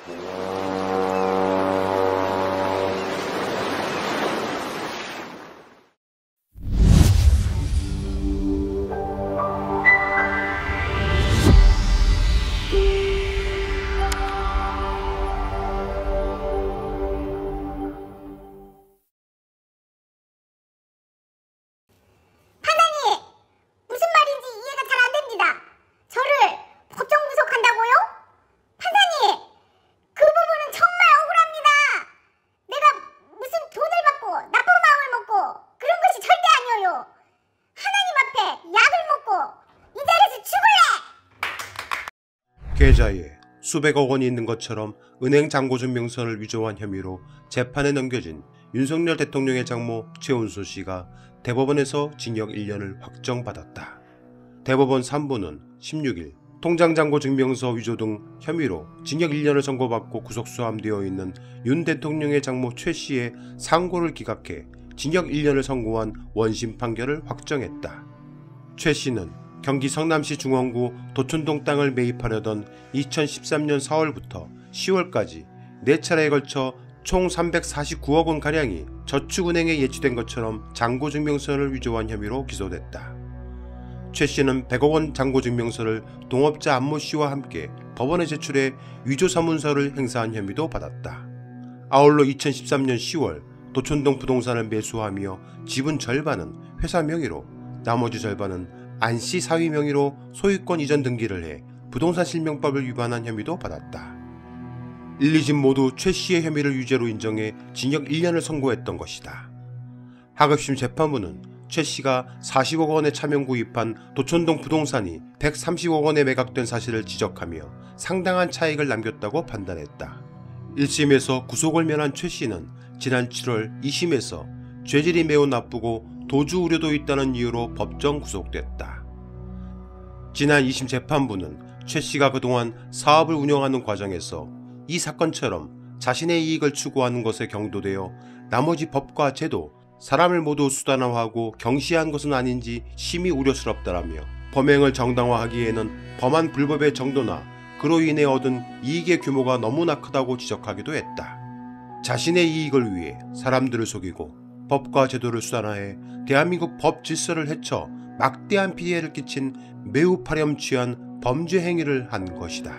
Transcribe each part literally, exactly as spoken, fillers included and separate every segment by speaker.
Speaker 1: 계좌에 수백억 원이 있는 것처럼 은행 잔고증명서를 위조한 혐의로 재판에 넘겨진 윤석열 대통령의 장모 최은순 씨가 대법원에서 징역 일 년을 확정받았다. 대법원 삼 부는 십육 일 통장 잔고증명서 위조 등 혐의로 징역 일 년을 선고받고 구속수감되어 있는 윤 대통령의 장모 최 씨의 상고를 기각해 징역 일 년을 선고한 원심 판결을 확정했다. 최 씨는 경기 성남시 중원구 도촌동 땅을 매입하려던 이천십삼 년 사월부터 시월까지 네 차례에 걸쳐 총 삼백사십구억 원가량이 저축은행에 예치된 것처럼 잔고증명서를 위조한 혐의로 기소됐다. 최 씨는 백억 원 잔고증명서를 동업자 안모 씨와 함께 법원에 제출해 위조사문서를 행사한 혐의도 받았다. 아울러 이천십삼 년 시월 도촌동 부동산을 매수하며 지분 절반은 회사 명의로 나머지 절반은 안 씨 사위 명의로 소유권 이전 등기를 해 부동산 실명법을 위반한 혐의도 받았다. 일, 이 심 모두 최 씨의 혐의를 유죄로 인정해 징역 일 년을 선고했던 것이다. 하급심 재판부는 최 씨가 사십억 원에 차명 구입한 도촌동 부동산이 백삼십억 원에 매각된 사실을 지적하며 상당한 차익을 남겼다고 판단했다. 일 심에서 구속을 면한 최 씨는 지난 칠월 이 심에서 죄질이 매우 나쁘고 도주 우려도 있다는 이유로 법정 구속됐다. 지난 이 심 재판부는 최 씨가 그동안 사업을 운영하는 과정에서 이 사건처럼 자신의 이익을 추구하는 것에 경도되어 나머지 법과 제도, 사람을 모두 수단화하고 경시한 것은 아닌지 심히 우려스럽다라며 범행을 정당화하기에는 범한 불법의 정도나 그로 인해 얻은 이익의 규모가 너무나 크다고 지적하기도 했다. 자신의 이익을 위해 사람들을 속이고 법과 제도를 수단화해 대한민국 법 질서를 해쳐 막대한 피해를 끼친 매우 파렴치한 범죄 행위를 한 것이다.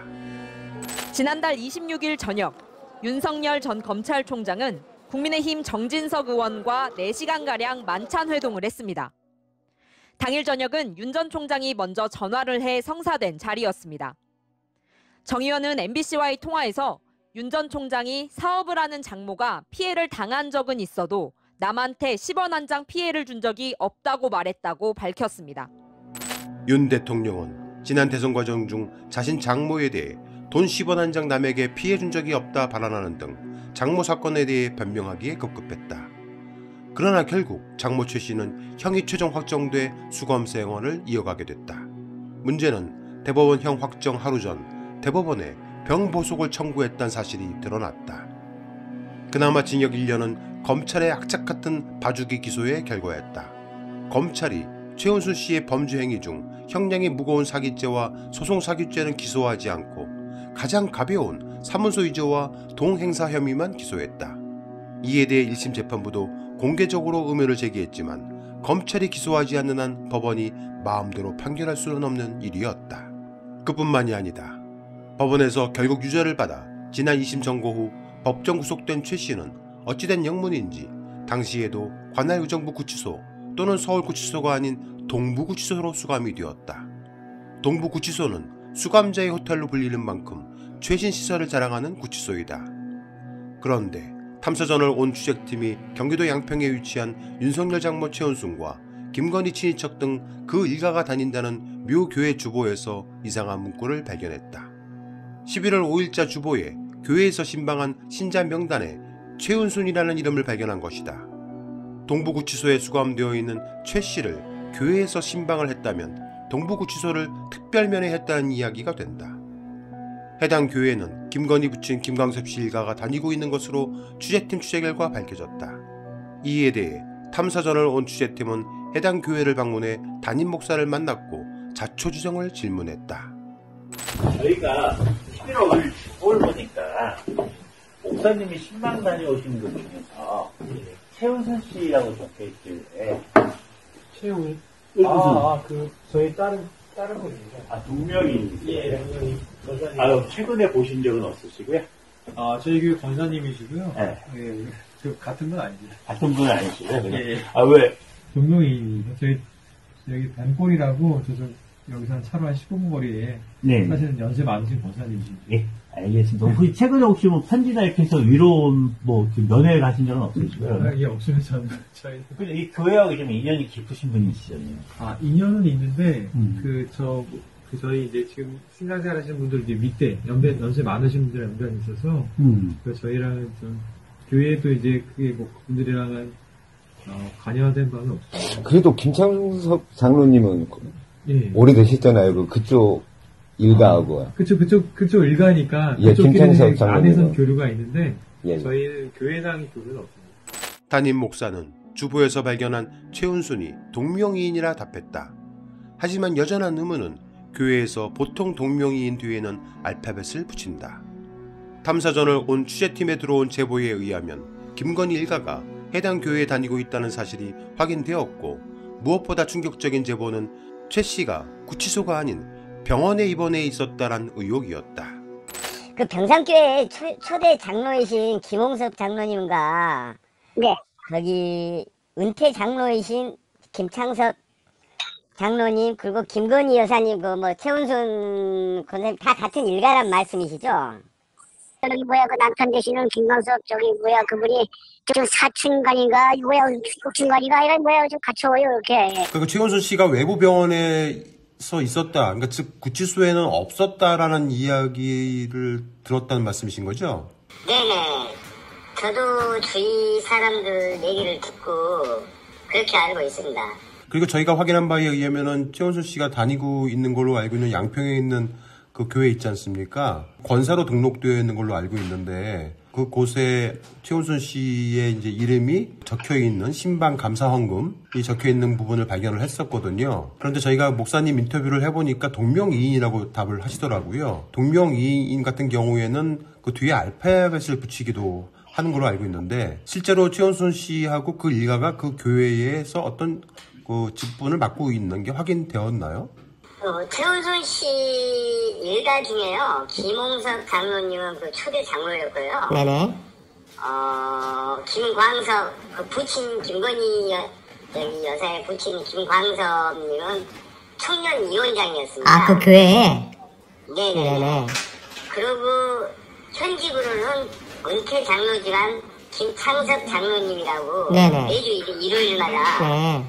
Speaker 2: 지난달 이십육 일 저녁 윤석열 전 검찰총장은 국민의힘 정진석 의원과 네 시간가량 만찬 회동을 했습니다. 당일 저녁은 윤 전 총장이 먼저 전화를 해 성사된 자리였습니다. 정 의원은 엠비씨와의 통화에서 윤 전 총장이 사업을 하는 장모가 피해를 당한 적은 있어도 남한테 십 원 한 장 피해를 준 적이 없다고 말했다고 밝혔습니다.
Speaker 1: 윤 대통령은 지난 대선 과정 중 자신 장모에 대해 돈 십 원 한 장 남에게 피해 준 적이 없다 발언하는 등 장모 사건에 대해 변명하기에 급급했다. 그러나 결국 장모 최 씨는 형이 최종 확정돼 수검 생활을 이어가게 됐다. 문제는 대법원 형 확정 하루 전 대법원에 병보속을 청구했다는 사실이 드러났다. 그나마 징역 일 년은 검찰의 악착 같은 봐주기 기소의 결과였다. 검찰이 최은순 씨의 범죄 행위 중 형량이 무거운 사기죄와 소송사기죄는 기소하지 않고 가장 가벼운 사문서 위조와 동행사 혐의만 기소했다. 이에 대해 일 심 재판부도 공개적으로 의문을 제기했지만 검찰이 기소하지 않는 한 법원이 마음대로 판결할 수는 없는 일이었다. 그뿐만이 아니다. 법원에서 결국 유죄를 받아 지난 이 심 선고 후 법정 구속된 최 씨는 어찌된 영문인지 당시에도 관할 의정부 구치소 또는 서울구치소가 아닌 동부구치소로 수감이 되었다. 동부구치소는 수감자의 호텔로 불리는 만큼 최신 시설을 자랑하는 구치소이다. 그런데 탐사전을 온 취재팀이 경기도 양평에 위치한 윤석열 장모 최은순과 김건희 친인척 등 그 일가가 다닌다는 묘 교회 주보에서 이상한 문구를 발견했다. 십일월 오일자 주보에 교회에서 신방한 신자 명단에 최은순이라는 이름을 발견한 것이다. 동부구치소에 수감되어 있는 최 씨를 교회에서 신방을 했다면 동부구치소를 특별면회했다는 이야기가 된다. 해당 교회는 김건희 부친 김광섭 씨 일가가 다니고 있는 것으로 취재팀 취재 결과 밝혀졌다. 이에 대해 탐사전을 온 취재팀은 해당 교회를 방문해 담임 목사를 만났고 자초지정을 질문했다.
Speaker 3: 저희가 십일월 오일 보니까 목사님이 신방 다녀오신 분 중에서 최은순 씨라고 적혀있길래.
Speaker 4: 최훈.
Speaker 3: 아,
Speaker 4: 아, 그, 저희 다른, 다른 분입니다.
Speaker 3: 아, 동명이.
Speaker 4: 예, 동명이. 권사님.
Speaker 3: 아, 최근에 보신 적은 없으시고요?
Speaker 4: 아, 저희 교회 권사님이시고요.
Speaker 3: 네.
Speaker 4: 예, 저 같은 건 아니죠.
Speaker 3: 같은 분은 아니시고요? 그냥?
Speaker 4: 예, 예.
Speaker 3: 아, 왜?
Speaker 4: 동명이, 저희, 여기 뱀골이라고, 저쪽, 여기서 한 차로 한 십오 분 거리에,
Speaker 3: 네.
Speaker 4: 사실은 연세 많으신 권사님이시죠.
Speaker 3: 예, 알겠습니다. 혹시 최근에 혹시 뭐 편지나 이렇게 해서 위로운 뭐 면회 가신 적은 없으시고요?
Speaker 4: 아, 예, 없으면 저는, 저희.
Speaker 3: 근데 이 교회하고 좀 인연이 깊으신 분이시잖아요.
Speaker 4: 아, 인연은 있는데,
Speaker 3: 음.
Speaker 4: 그, 저, 그, 저희 이제 지금 신앙생활 하시는 분들 이제 밑에, 연배, 연세 많으신 분들이랑 연배가 있어서,
Speaker 3: 음.
Speaker 4: 그 저희랑은 좀, 교회도 이제 그게 뭐, 그분들이랑은, 어, 관여된 바는 없어요.
Speaker 5: 그래도 김창석 장로님은
Speaker 4: 예.
Speaker 5: 오래되셨잖아요. 그 그쪽 일가하고.
Speaker 4: 아, 그쪽, 그쪽, 그쪽 일가니까,
Speaker 5: 예, 김창석
Speaker 4: 그쪽끼리
Speaker 5: 장로님은.
Speaker 4: 안에선 교류가 있는데,
Speaker 5: 예.
Speaker 4: 저희는 교회상 교류는 없습니다.
Speaker 1: 담임 목사는 주보에서 발견한 최은순이 동명이인이라 답했다. 하지만 여전한 의문은 교회에서 보통 동명이인 뒤에는 알파벳을 붙인다. 탐사전을 온 취재팀에 들어온 제보에 의하면 김건희 일가가 해당 교회에 다니고 있다는 사실이 확인되었고, 무엇보다 충격적인 제보는 최 씨가 구치소가 아닌 병원에 입원해 있었다란 의혹이었다.
Speaker 6: 그 병산교회 초, 초대 장로이신 김홍섭 장로님과 네. 거기 은퇴 장로이신 김창섭 장로님 그리고 김건희 여사님 그 뭐 최은순 권사님 다 같은 일가란 말씀이시죠?
Speaker 7: 저기 뭐야 그 남편 되시는 김광석 저기 뭐야 그분이 저 사춘간인가 뭐야 육춘간인가 아니라 뭐야 좀 갖춰요 이렇게.
Speaker 1: 그러니까 최은순 씨가 외부 병원에서 있었다. 그러니까 즉 구치소에는 없었다라는 이야기를 들었다는 말씀이신 거죠?
Speaker 7: 네네. 저도 주위 사람들 얘기를 듣고 그렇게 알고 있습니다.
Speaker 1: 그리고 저희가 확인한 바에 의하면은 최은순 씨가 다니고 있는 걸로 알고 있는 양평에 있는 그 교회 있지 않습니까? 권사로 등록되어 있는 걸로 알고 있는데 그 곳에 최은순 씨의 이제 이름이 적혀 있는 신방 감사 헌금이 적혀 있는 부분을 발견을 했었거든요. 그런데 저희가 목사님 인터뷰를 해보니까 동명이인이라고 답을 하시더라고요. 동명이인 같은 경우에는 그 뒤에 알파벳을 붙이기도 하는 걸로 알고 있는데 실제로 최은순 씨하고 그 일가가 그 교회에서 어떤 그 직분을 맡고 있는 게 확인되었나요?
Speaker 7: 어, 최은순 씨 일가 중에요. 김홍석 장로님은 그 초대 장로였고요.
Speaker 6: 네네.
Speaker 7: 어, 김광석, 그 부친 김건희 여, 여기 여사의 부친 김광석님은 청년 위원장이었습니다.
Speaker 6: 아, 그 교회에?
Speaker 7: 네네.
Speaker 6: 네네.
Speaker 7: 그리고 현직으로는 은퇴 장로지간 김창섭 장로님이라고
Speaker 6: 네네.
Speaker 7: 매주 일- 일요일마다
Speaker 6: 네.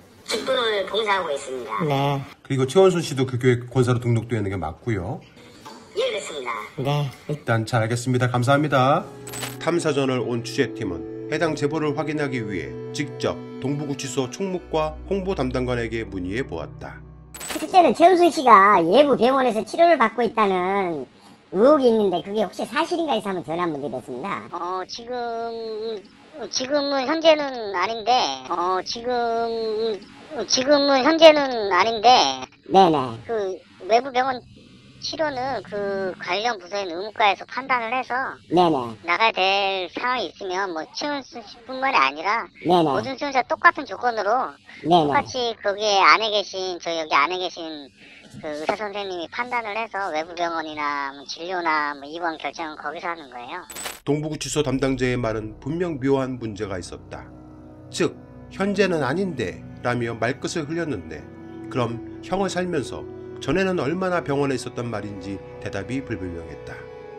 Speaker 7: 직분을 봉사하고 있습니다.
Speaker 6: 네.
Speaker 1: 그리고 최원순 씨도 그 교회 권사로 등록되어 있는 게 맞고요.
Speaker 7: 예, 그렇습니다.
Speaker 6: 네.
Speaker 1: 일단 잘 알겠습니다. 감사합니다. 탐사전을 온 취재팀은 해당 제보를 확인하기 위해 직접 동부구치소 총무과 홍보 담당관에게 문의해 보았다.
Speaker 6: 실제는 최은순 씨가 예부 병원에서 치료를 받고 있다는 의혹이 있는데 그게 혹시 사실인가 해서 한번 전화 한번 드렸습니다.
Speaker 7: 어, 지금, 지금은 현재는 아닌데, 어, 지금, 지금은 현재는 아닌데,
Speaker 6: 네네.
Speaker 7: 그, 외부 병원 치료는 그 관련 부서인 의무과에서 판단을 해서
Speaker 6: 네네.
Speaker 7: 나가야 될 상황이 있으면 뭐 최은순 씨뿐만이 아니라
Speaker 6: 네네.
Speaker 7: 모든 수용자 똑같은 조건으로
Speaker 6: 네네.
Speaker 7: 똑같이 거기에 안에 계신, 저 여기 안에 계신 그 의사 선생님이 판단을 해서 외부 병원이나 뭐 진료나 뭐 입원 결정은 거기서 하는 거예요.
Speaker 1: 동부구치소 담당자의 말은 분명 묘한 문제가 있었다. 즉 현재는 아닌데 라며 말끝을 흘렸는데 그럼 형을 살면서 전에는 얼마나 병원에 있었단 말인지 대답이 불분명했다.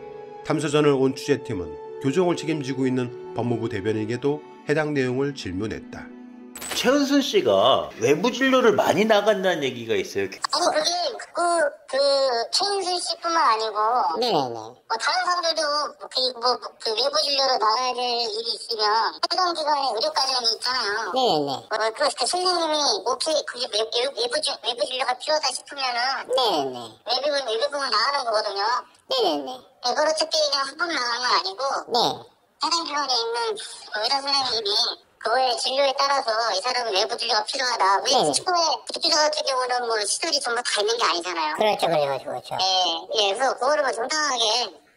Speaker 1: 탐사전을 온 취재팀은 교정을 책임지고 있는 법무부 대변인에게도 해당 내용을 질문했다.
Speaker 3: 최은순 씨가 외부 진료를 많이 나간다는 얘기가 있어요.
Speaker 7: 아니 그게 그, 그 최은순 씨뿐만 아니고
Speaker 6: 네네.
Speaker 7: 뭐 다른 사람들도 그, 뭐, 그 외부 진료로 나가야 될 일이 있으면 해당 기관에 의료과정이 있잖아요.
Speaker 6: 네네.
Speaker 7: 어, 그, 그 선생님이 뭐 피, 그게 외, 외, 외부, 진- 외부 진료가 필요하다 싶으면은
Speaker 6: 네네.
Speaker 7: 외부, 외부병원 나가는 거거든요.
Speaker 6: 네네네.
Speaker 7: 이거로 특별히 그냥 한 번 나가는 건 아니고
Speaker 6: 네.
Speaker 7: 해당 병원에 있는 그 의사 선생님이 그거의 진료에 따라서 이 사람은 외부 진료가 필요하다. 왜
Speaker 6: 네.
Speaker 7: 초에 기초자 같은 경우는 뭐 시설이 전부 다 있는 게 아니잖아요.
Speaker 6: 그렇죠, 그렇죠, 그렇죠.
Speaker 7: 예, 예, 그래서 그거를 뭐 정당하게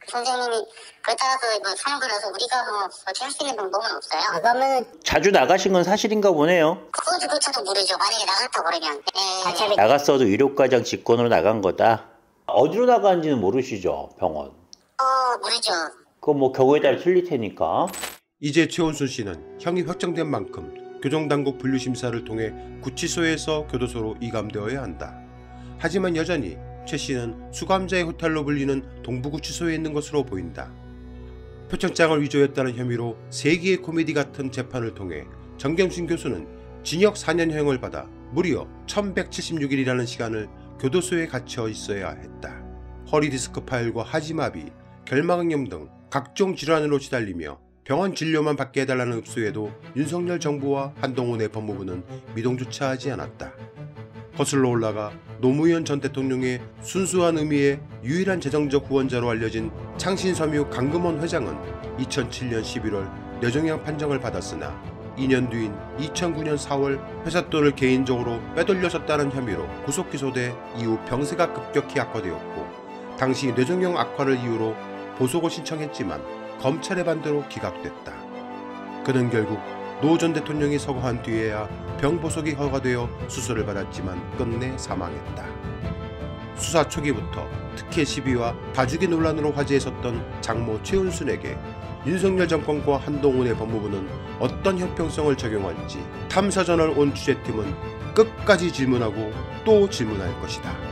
Speaker 7: 선생님이 그렇다고 뭐 사는 거라서 우리가 뭐 어떻게 할 수 있는 방법은 없어요.
Speaker 6: 아, 그러면
Speaker 8: 자주 나가신 건 사실인가 보네요.
Speaker 7: 그것도 그것도 모르죠. 만약에 나갔다 그러면. 예.
Speaker 6: 어차피
Speaker 8: 나갔어도 의료과장 직권으로 나간 거다. 어디로 나간지는 모르시죠, 병원.
Speaker 7: 어, 모르죠.
Speaker 8: 그건 뭐 경우에 따라 틀릴 테니까.
Speaker 1: 이제 최원순 씨는 형이 확정된 만큼 교정당국 분류심사를 통해 구치소에서 교도소로 이감되어야 한다. 하지만 여전히 최 씨는 수감자의 호텔로 불리는 동부구치소에 있는 것으로 보인다. 표창장을 위조했다는 혐의로 세기의 코미디 같은 재판을 통해 정경심 교수는 징역 사 년형을 받아 무려 천백칠십육 일이라는 시간을 교도소에 갇혀 있어야 했다. 허리디스크 파열과 하지마비, 결막염 등 각종 질환으로 시달리며 병원 진료만 받게 해달라는 읍소에도 윤석열 정부와 한동훈의 법무부는 미동조차 하지 않았다. 거슬러 올라가 노무현 전 대통령의 순수한 의미의 유일한 재정적 후원자로 알려진 창신섬유 강금원 회장은 이천칠 년 십일월 뇌종양 판정을 받았으나 이 년 뒤인 이천구 년 사월 회사 돈을 개인적으로 빼돌렸었다는 혐의로 구속 기소돼 이후 병세가 급격히 악화되었고 당시 뇌종양 악화를 이유로 보석을 신청했지만 검찰의 반대로 기각됐다. 그는 결국 노 전 대통령이 서거한 뒤에야 병보석이 허가되어 수술을 받았지만 끝내 사망했다. 수사 초기부터 특혜 시비와 봐주기 논란으로 화제했었던 장모 최은순에게 윤석열 정권과 한동훈의 법무부는 어떤 형평성을 적용할지 탐사저널 온 취재팀은 끝까지 질문하고 또 질문할 것이다.